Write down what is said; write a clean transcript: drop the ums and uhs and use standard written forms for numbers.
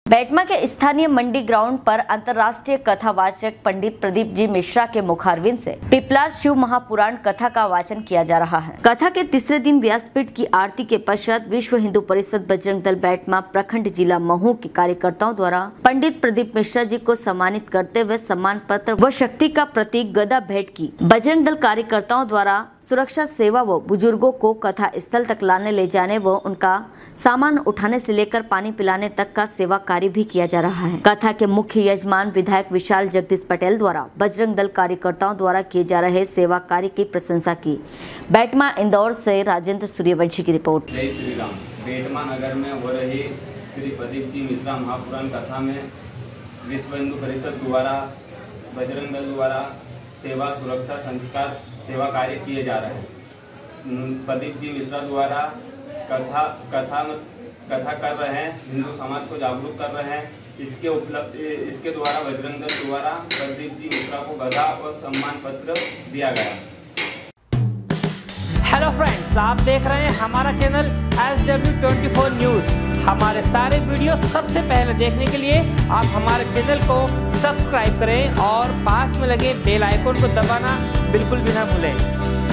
बैटमा के स्थानीय मंडी ग्राउंड पर अंतर्राष्ट्रीय कथावाचक पंडित प्रदीप जी मिश्रा के मुखारविंद से पिपलाद शिव महापुराण कथा का वाचन किया जा रहा है। कथा के तीसरे दिन व्यासपीठ की आरती के पश्चात विश्व हिंदू परिषद बजरंग दल बैटमा प्रखंड जिला महू के कार्यकर्ताओं द्वारा पंडित प्रदीप मिश्रा जी को सम्मानित करते हुए सम्मान पत्र व शक्ति का प्रतीक गदा भेंट की। बजरंग दल कार्यकर्ताओं द्वारा सुरक्षा सेवा व बुजुर्गों को कथा स्थल तक लाने ले जाने व उनका सामान उठाने से लेकर पानी पिलाने तक का सेवा कार्य भी किया जा रहा है। कथा के मुख्य यजमान विधायक विशाल जगदीश पटेल द्वारा बजरंग दल कार्यकर्ताओं द्वारा किए जा रहे सेवा कार्य की प्रशंसा की। बैटमा इंदौर से राजेंद्र सूर्यवंशी की रिपोर्ट। जय श्री राम। बैटमा नगर में हो रही श्री प्रदीप जी मिश्रा महापुराण कथा में विश्व हिंदू परिषद द्वारा बजरंग दल द्वारा सेवा सुरक्षा संस्कार सेवा कार्य किए जा रहे हैं। प्रदीप जी मिश्रा द्वारा कथा कर रहे हैं, हिंदू समाज को जागरूक कर रहे हैं। इसके द्वारा बजरंग दल द्वारा प्रदीप जी मिश्रा को गदा और सम्मान पत्र दिया गया। हेलो फ्रेंड्स, आप देख रहे हैं हमारा चैनल SW24 न्यूज़। हमारे सारे वीडियो सबसे पहले देखने के लिए आप हमारे चैनल को सब्सक्राइब करें और पास में लगे बेल आइकन को दबाना बिल्कुल भी ना भूलें।